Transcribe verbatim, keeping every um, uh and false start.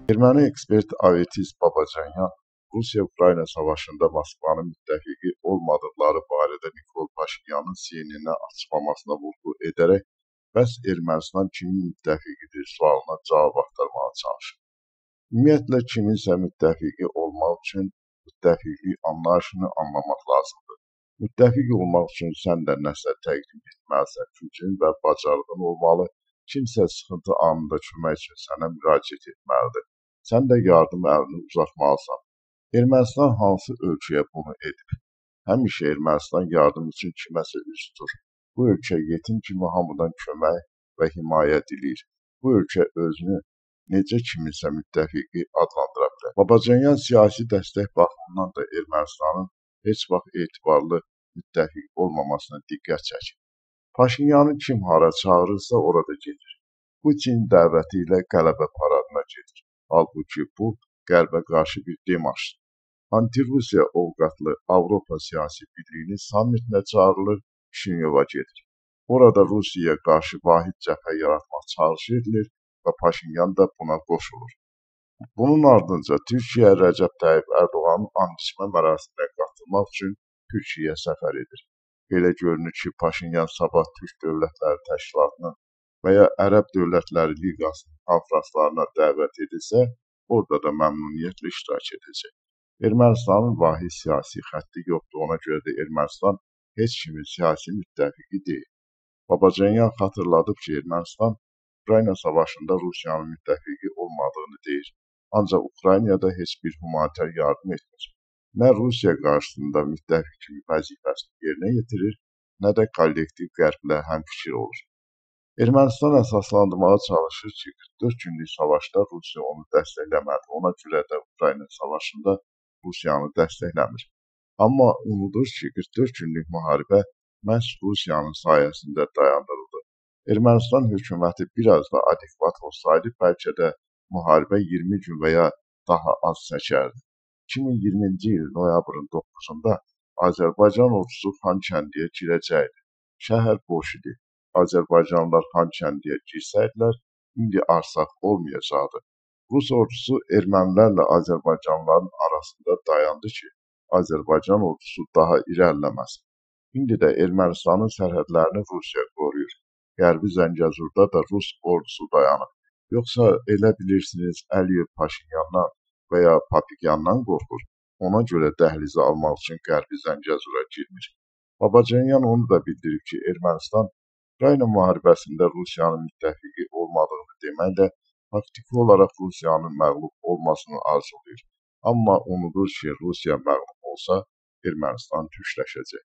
Erməni ekspert Avetis Babacanyan, Rusiya-Ukrayna savaşında Moskvanın müttəfiqi olmadıqları barədə Nikol Paşinyanın C N N-ə açıqlamasına vurğu edərək, bəs Ermənistan kimin müttəfiqidir sualına cavab axtarmağa çalışır. Ümumiyyətlə, kiminsə müttəfiqi olmaq üçün müttəfiqlik anlayışını anlamaq lazımdır. Müttəfiq olmaq üçün sən də nəsə təqdim etməlisən, gücün və bacarığın olmalı, kimsə sıxıntı anında kömək üçün sənə müraciət etməlidir. Sən də yardım əlini uzatmalısan. Ermənistan hansı ölkəyə bunu edib? Həmişə Ermənistan yardım üçün kiməsə üz tutur. Bu ölkə yetim kimi hamıdan kömək və himayə diləyir. Bu ölkə özünü necə kiminsə müttəfiqi adlandıra bilər. Babacanyan siyasi dəstək baxımından da Ermənistanın heç vaxt etibarlı müttəfiq olmamasına diqqət çəkir. Paşinyanı kim hara çağırırsa orada gedir. Putin dəvəti ilə qələbə paradına gedir. Halbuki bu, qərbə qarşı bir demarşdır. Anti-Rusiya ovqatlı Avropa siyasi birliyinin sammitinə çağırılır, Kişinyova gedir. Orada Rusiyaya qarşı vahid cəbhə yaratmaq çalışı edilir və Paşinyan da buna qoşulur. Bunun ardınca Türkiyə Rəcəb Tayyip Ərdoğanın and-içmə mərasiminə qatılmaq üçün Türkiyəyə səfər edir. Belə görünür ki, Paşinyan sabah Türk Dövlətləri Təşkilatının və ya Ərəb Dövlətləri Liqasının konfranslarına dəvət edilsə, orada da məmnuniyyətlə iştirak edəcək. Ermənistanın vahid siyasi xətti yoxdur, ona görə də Ermənistan heç kimin siyasi müttəfiqi deyil. Babacanyan xatırladıb ki, Ermənistan Ukrayna savaşında Rusiyanın müttəfiqi olmadığını deyir. Ancaq Ukraynada heç bir humanitar yardım etmir. Nə Rusiya qarşısında müttəfiq kimi vəzifəsini yerinə yetirir, nə də kollektiv qərblə həmfikir olur. Ermənistan əsaslandırmağa çalışır ki, qırx dörd günlük savaşda Rusiya onu dəstəkləmədi. Ona görə də Ukrayna savaşında Rusiyanı dəstəkləmir. Amma unudur ki, qırx dörd günlük müharibə məhz Rusiyanın sayəsində dayandırıldı. Ermənistan hökuməti biraz da adekvat olsaydı, bəlkə də müharibə iyirmi gün və ya daha az çəkərdi. iki min iyirminci il noyabrın doqquzunda Azərbaycan ordusu Xankəndiyə girəcəkdi. Şəhər boş idi. Azərbaycanlılar Xankəndiyə girsəydilər, indi arsaq olmayacaqdı. Rus ordusu ermənilərlə Azərbaycanlıların arasında dayandı ki, Azərbaycan ordusu daha irəliləməsin. İndi də Ermənistanın sərhədlərini Rusiya qoruyur. Qərbi Zəngəzurda da Rus ordusu dayanıb. Yoxsa elə bilirsiniz Əliyev Paşinyandan və ya Papikyandan qorxur. Ona görə dəhlizi almaq üçün Qərbi Zəngəzura girmir. Babacanyan onu da bildirib ki, Ermənistan Ukrayna müharibəsində Rusiyanın müttəfiqi olmadığını deməklə faktiki olaraq Rusiyanın məğlub olmasını arzulayır. Amma unudur ki, Rusiya məğlub olsa Ermənistan gücləşəcək.